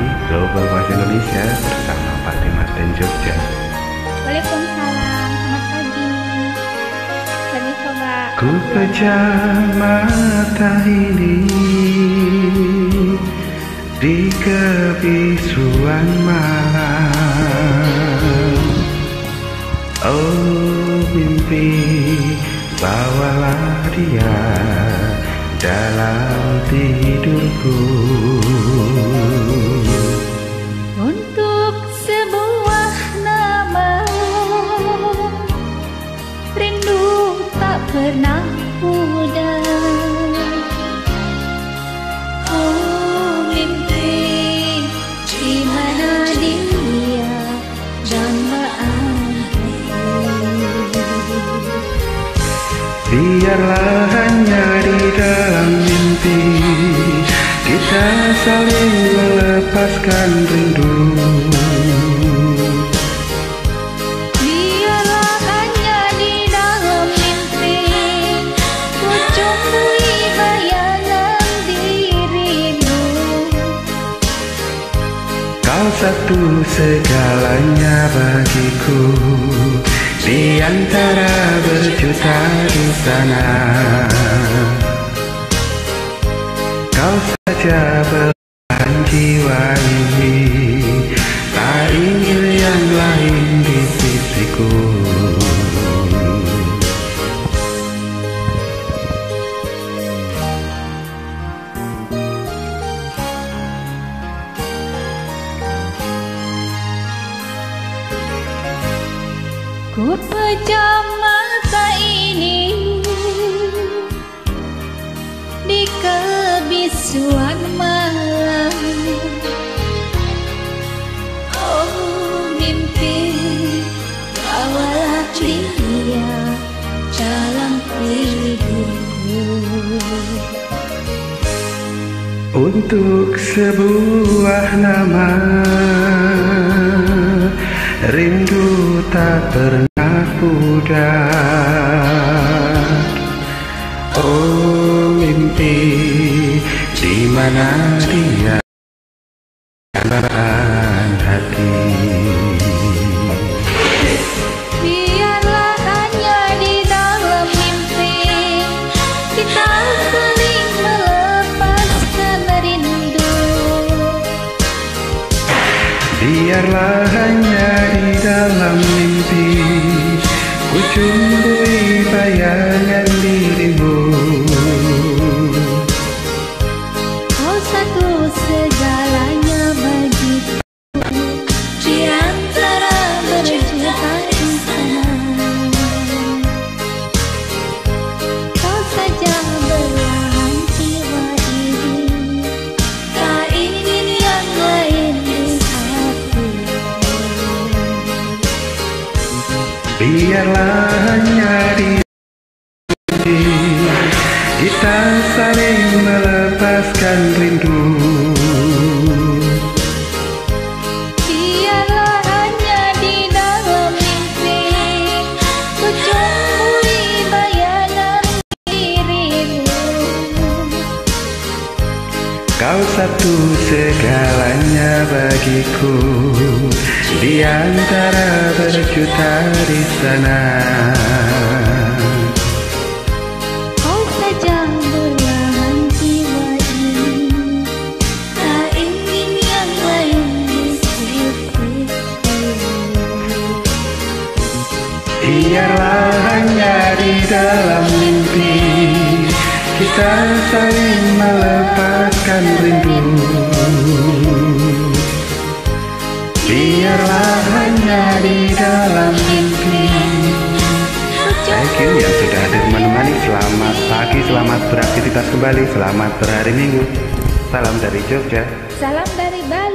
Global Voice Indonesia bersama Pak Dimaten Jogja. Waalaikumsalam, selamat pagi. Lagi coba. Ku pejam mata ini di kebisuan malam. Oh mimpi, bawalah dia dalam tidurku. Untuk sebuah nama, rindu tak pernah pudar. Oh mimpi, di mana dia dambaan hati. Biarlah hanya di dalam mimpi kita saling melepaskan rindu. Biarlah hanya di dalam mimpi ku cumbui bayangan dirimu. Kau satu segalanya bagiku, di antara berjuta di sana. Kau saja belahan jiwa ini, tak ingin yang lain di sisiku. Ku pejam mata ini di kebisuan malam. Oh mimpi, bawalah dia dalam tidurku. Untuk sebuah nama, rindu tak pernah pudar. Oh mimpi, di mana dia dambaan hati. Biarlah hanya di dalam mimpi kita saling melepaskan rindu. Biarlah hanya di dalam mimpi ku cumbui bayangan dirimu. Kau satu segalanya bagiku, di antara berjuta insan. Kau saja belahan jiwa ini, tak ingin yang lain di hatiku. Biarlah hanya di kita saling melepaskan rindu. Biarlah hanya di dalam mimpi ku cumbui bayangan dirimu. Kau satu segalanya bagiku, di antara berjuta di sana. Kau saja belahan jiwa ini, tak ingin yang lain di sisiku. Biarlah hanya di dalam mimpi kita saling melepaskan rindu. Biarlah hanya di dalam mimpi. Thank you yang sudah hadir menemani. Selamat pagi, selamat beraktivitas kembali, selamat berhari Minggu. Salam dari Jogja. Salam dari Bali.